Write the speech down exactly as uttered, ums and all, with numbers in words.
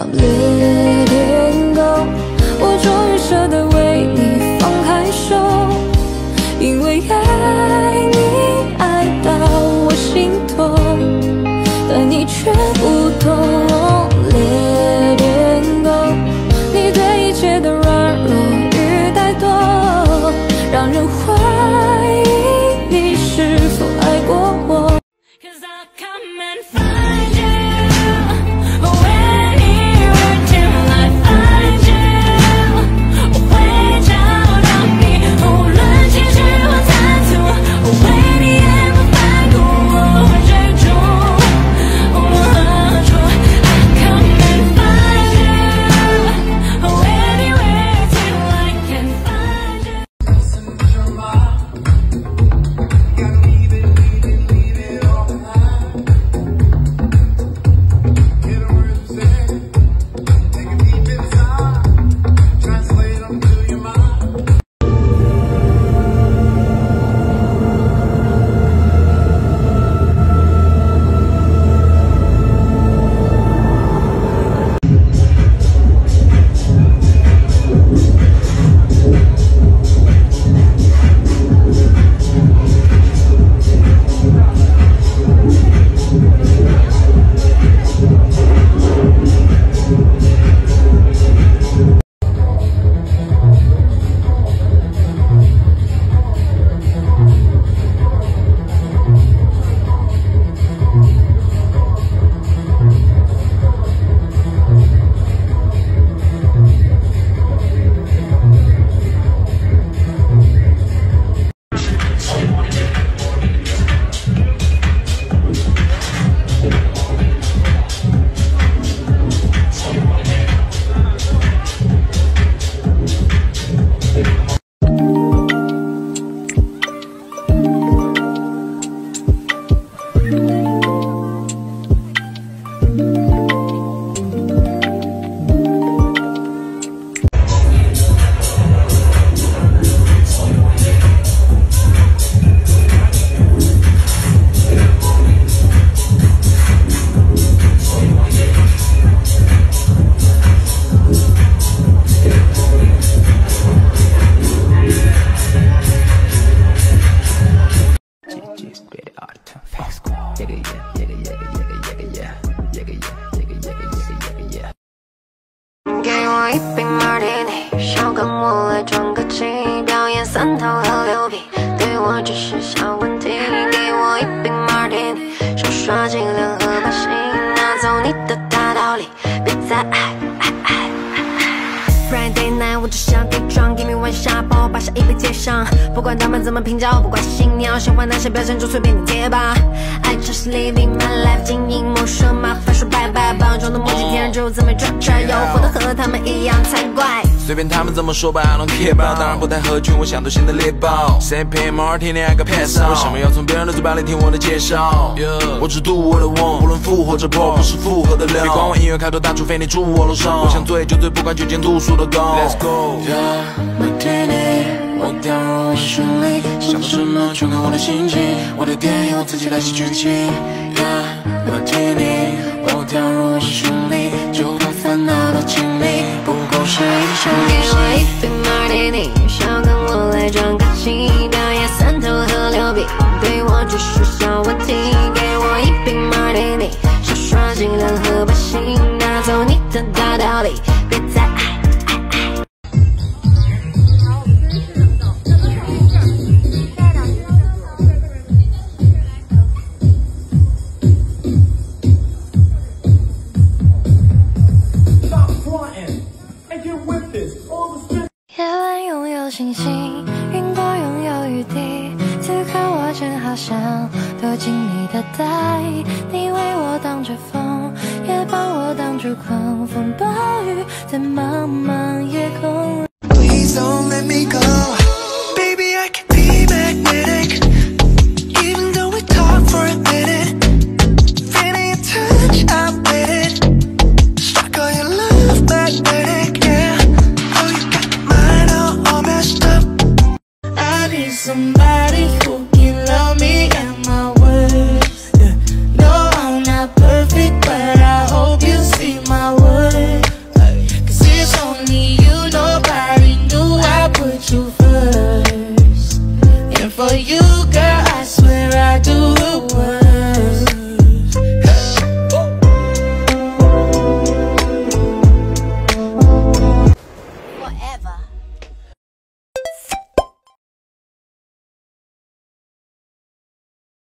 I'm letting go， 我终于舍得为你放开手，因为爱你爱到我心痛，但你却不懂。Letting go， 你对一切的软弱与怠惰，让人怀疑你是否爱过我。 一杯马提尼，想跟我来装个气，表演三头和六臂，对我只是小问题。给我一杯马提尼，想耍尽联合把戏，拿走你的大道理，别再爱爱爱爱。Friday night， 我只想给妆 ，Give me one shot， 帮我把下一杯接上。不管他们怎么评价，我不挂心，你要喜欢哪些表现就随便你贴吧。I just living my life， 经营某说麻烦说拜拜，包装的墨镜贴上就怎么转转，要活得和他们一样才怪。随便他们怎么说吧 ，I don't care about。当然不太合群，我想都显得猎豹。Say pay martini I got pass out， 为什么要从别人的嘴巴里听我的介绍？ Yeah， 我只读我的梦，无论复活者破，不是复合的料。别管我音乐开头大，除非你住我楼上。我想醉就醉，不管酒精度数的高。Let's go。Yeah， martini， 我掉入我旋律，想到什么全看我的心情，我的电影我自己来写剧情。Yeah， martini， 我掉入我旋律，就把烦恼都清理，不过是一场游戏。给我一杯 martini， 想跟我来装个气，表演三头和六臂，对我只是小问题。给我一杯 martini， 想耍尽联合把戏，拿走你的大道理，别再爱。 夜晚拥有星星，云朵拥有雨滴，此刻我正好想躲进你的怀，你为我挡着风，也帮我挡住狂风暴雨，在茫茫夜空。Please don't let me go.